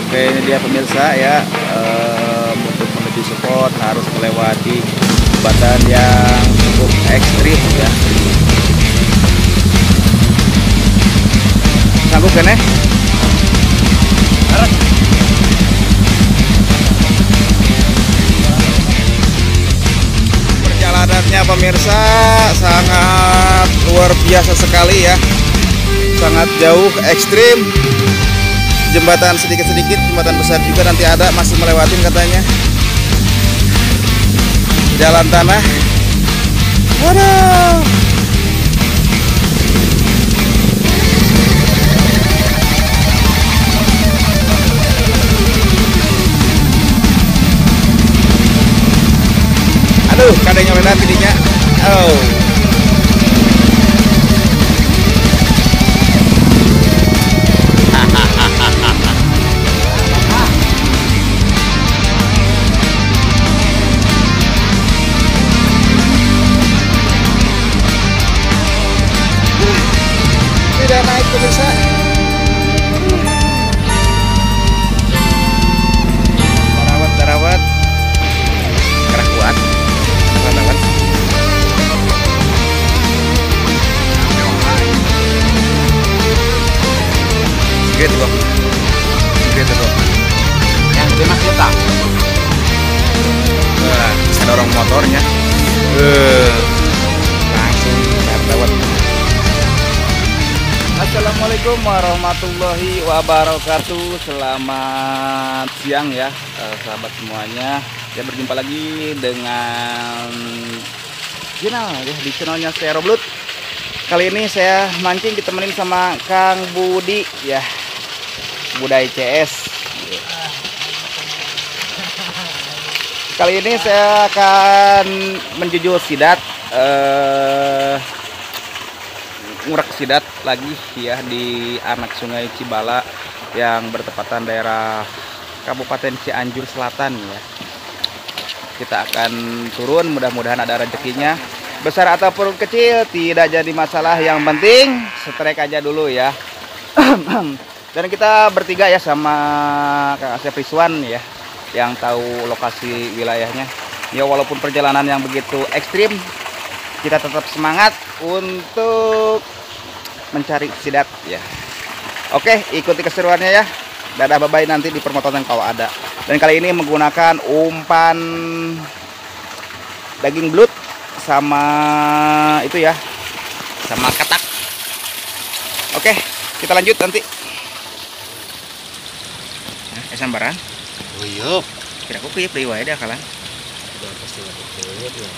Oke, ini dia pemirsa ya, untuk menuju spot harus melewati jembatan yang cukup ekstrim ya. Sanggup kan ya? Perjalanannya pemirsa sangat luar biasa sekali ya, sangat jauh, ekstrim. Jembatan sedikit-sedikit, jembatan besar juga nanti ada, masih melewatin katanya. Jalan tanah. Waduh. Aduh, kadangnya benar pidinya. Oh. Tidak naik pemirsa. Darawat kerah kuat. Darawat. Segitu kok. Segitu kok. Yang 5 juta. Bisa dorong motornya. Langsung darawat. Assalamualaikum warahmatullahi wabarakatuh. Selamat siang ya sahabat semuanya. Ya, berjumpa lagi dengan channel ya, di channelnya saya Roblut. Kali ini saya mancing ditemenin sama Kang Budi ya, Budai CS. Kali ini saya akan menjujur sidat, ngurak sidat lagi ya di anak Sungai Cibala yang bertepatan daerah Kabupaten Cianjur Selatan ya. Kita akan turun, mudah-mudahan ada rezekinya. Besar ataupun kecil tidak jadi masalah, yang penting strike aja dulu ya. Dan kita bertiga ya sama Kang Asep Rizwan ya, yang tahu lokasi wilayahnya. Ya, walaupun perjalanan yang begitu ekstrim, kita tetap semangat untuk mencari sidat ya. Oke, ikuti keseruannya ya. Dadah, bye-bye nanti di permotongan kalau ada. Dan kali ini menggunakan umpan daging belut sama itu ya, sama katak. Oke, kita lanjut nanti. Nah, sambaran. Uyup. Kira aku kuyup deui wae dah kalan. Udah pasti kuyup ya.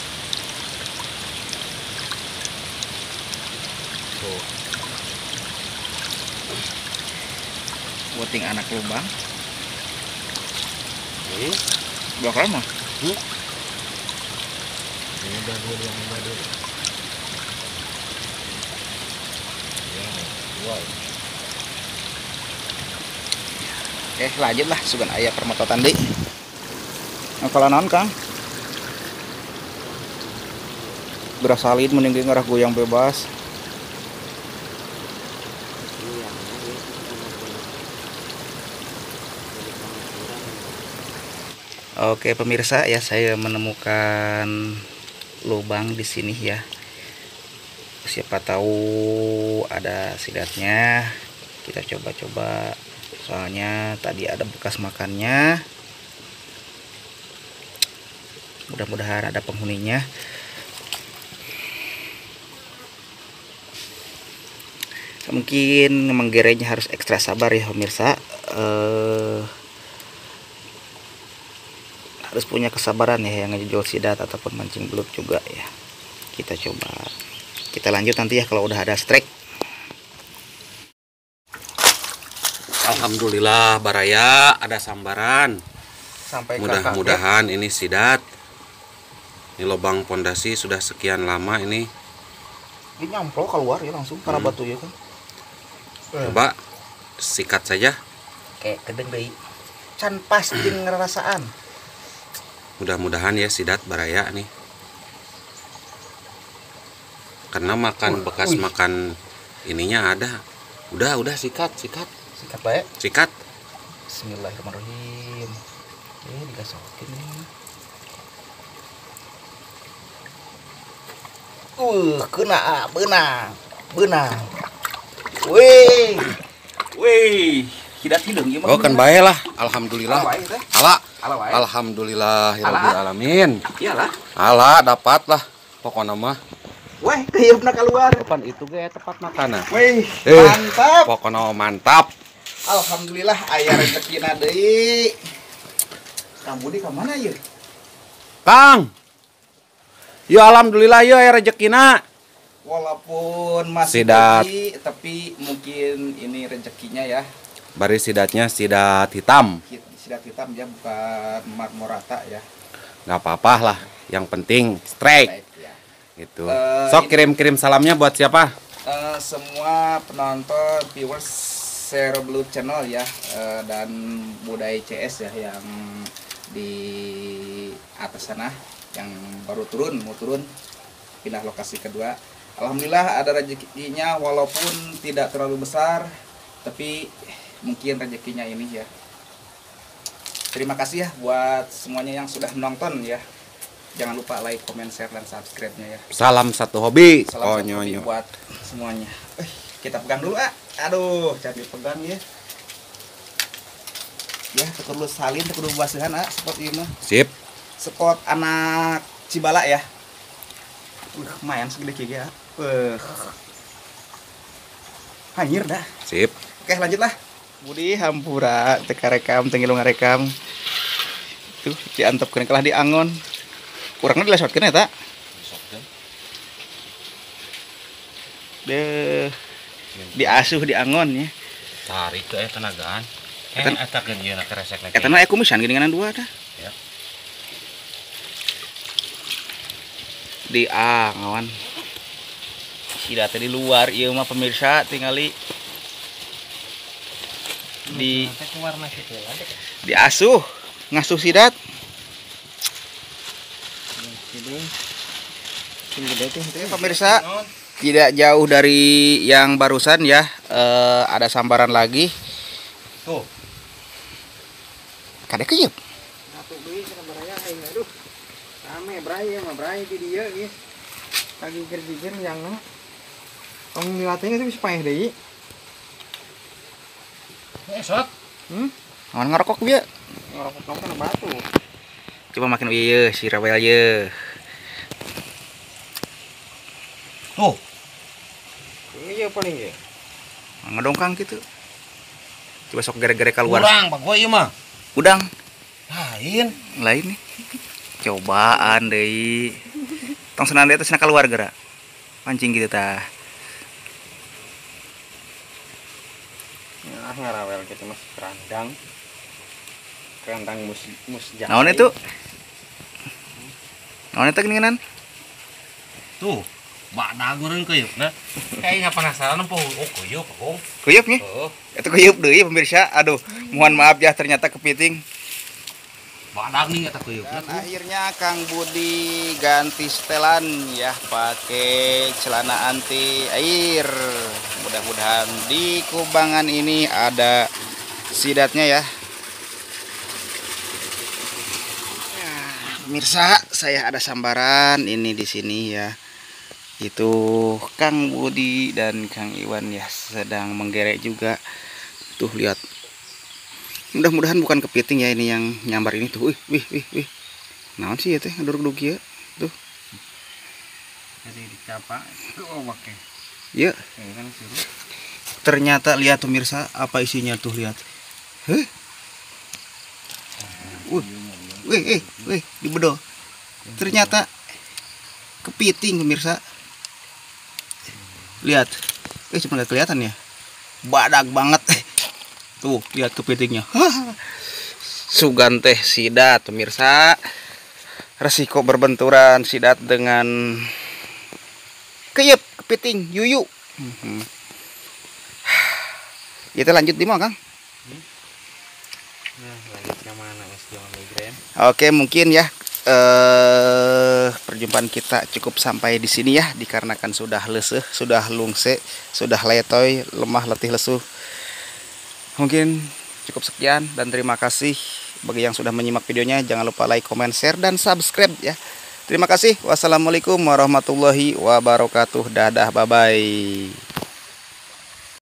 Tuh. Wuting anak lubang. Ini Dua kalan mah. ini badur yang badur. Ya, wow. Oke, lanjut lah sugan aya permototan deui. Nah, kalau naon Kang? Gerak salin mending ngarah goyang bebas. Oke pemirsa ya, saya menemukan lubang di sini ya. Siapa tahu ada sidatnya. Kita coba-coba. Soalnya tadi ada bekas makannya. Mudah-mudahan ada penghuninya. Mungkin menggerenya harus ekstra sabar ya pemirsa. Harus punya kesabaran ya yang ngejual sidat ataupun mancing belut juga ya. Kita coba, kita lanjut nanti ya kalau udah ada strike. Alhamdulillah baraya ada sambaran. Sampai Mudah-mudahan ini sidat. Ini lubang pondasi sudah sekian lama ini. ini nyamplok keluar ya langsung karena batu ya kan. Coba sikat saja. Kayak kedeng deui. Can pas jeung ngerasaan. Mudah-mudahan ya sidat baraya nih. Karena makan bekas makan ininya ada. Udah sikat. Sikat bae. Sikat. Bismillahirrahmanirrahim. Digasokin ini. Kena benang. Wih. Hidat hidung ieu mah. Oh kan bae lah, alhamdulillah. Ala wae teh. Ala. Ala wae. Alhamdulillahirabbil alamin. Iyalah. Ala dapat lah pokokna mah. Weh, keuyeupna keluar. Depan itu ge tepat makanan. Wih, mantap. Pokokna mantap. Alhamdulillah aya rezekina deui. Kang Budi ka mana ieu? Kang. Ya alhamdulillah ya rezekina. Walaupun masih Sidat. pagi, tapi mungkin ini rezekinya ya. Bari sidatnya sidat hitam. Sidat hitam ya, bukan marmorata ya. Nggak apa-apa lah. Yang penting strike. Baik, ya. Gitu. Sok kirim-kirim salamnya buat siapa? Semua penonton viewers Share Blue Channel ya, dan Budaya CS ya yang di atas sana yang baru mau turun pindah lokasi kedua. Alhamdulillah ada rezekinya walaupun tidak terlalu besar, tapi mungkin rezekinya ini ya. Terima kasih ya buat semuanya yang sudah menonton ya. Jangan lupa like, comment, share, dan subscribe-nya ya. Salam satu hobi. Salam satu hobi nyonyo. buat semuanya. Kita pegang dulu aduh, cari pegang ya. Ya, kudu salin, kudu basuhan spot ieu mah. Sip. Spot anak Cibala ya. Lumayan segede kieu ya. Hanyir dah. Sip. Oke, lanjutlah. Budi hampura teka rekam, tengilung ngarekam. Tuh, diantepkeun kalah di angon. Kurangna dilesotkeun eta. Deh. Diasuh di angon ya. Tarik ke tenagaan. Eta keun ieu keresek lagi. Eta mah kumisan geuninganan dua dah. Ya. Di angon. Sidat di luar ieu mah pemirsa tingali diasuh ngasuh sidat. Pemirsa, tidak jauh dari yang barusan ya, ada sambaran lagi. Tuh. Kada keuyeub. Atuh deui sabaraya aing aduh. Rame bray mah bray di dieu ieu. Lagi kerjikeun yangna. Tong dilatih geus bisa paeh deui. Esot. Awan ngarokok bieu. Ngerokok kamu kan batu. Coba makin ieu si Rawel ieu. Tuh. Ini ya paling ya. Ngedongkang gitu. Coba sok gere-gere keluar. Kurang Pak ieu mah. Udang Lain. lain nih. Cobaan deui. Tong senang di atas keluar geura. Pancing gitu tah. Nah, ngarawel gitu mas kerandang. Kerandang mus jahe. Naon itu? Naon itu geuningan? Tuh. Badak urang keuyeupna. Kayaknya penasaran po. Oh, kuyup, oh. Kuyup nya? Oh. Itu kuyup deui pemirsa. Aduh, mohon maaf ya ternyata kepiting. Badak nih eta kuyupna. Dan akhirnya Kang Budi ganti setelan ya, pakai celana anti air. Mudah-mudahan di kubangan ini ada sidatnya ya. Pemirsa, saya ada sambaran ini di sini ya. Itu Kang Budi dan Kang Iwan ya sedang menggerek juga. Tuh lihat. Mudah-mudahan bukan kepiting ya ini yang nyambar ini tuh. Wih. Naon sih ya teh ngeduruk-duruk ya. Tuh. Jadi dicapa itu oke. Ya, Kan suruh. ternyata lihat pemirsa apa isinya tuh lihat. Heh. Wih, dibedo. Ternyata kepiting pemirsa. Lihat. Cuma nggak kelihatan ya. Badak banget. Tuh, lihat kepitingnya. Sugan teh sidat pemirsa. Resiko berbenturan sidat dengan keyep kepiting yuyu. Kita lanjut di mana, Kang? Nah, lanjut ke mana Mas Jamal Migrain? Oke, mungkin ya perjumpaan kita cukup sampai di sini ya, dikarenakan sudah leseh, sudah lungse, sudah letoy, lemah letih lesu. Mungkin cukup sekian dan terima kasih bagi yang sudah menyimak videonya. Jangan lupa like, comment, share, dan subscribe ya. Terima kasih. Wassalamualaikum warahmatullahi wabarakatuh. Dadah, bye-bye.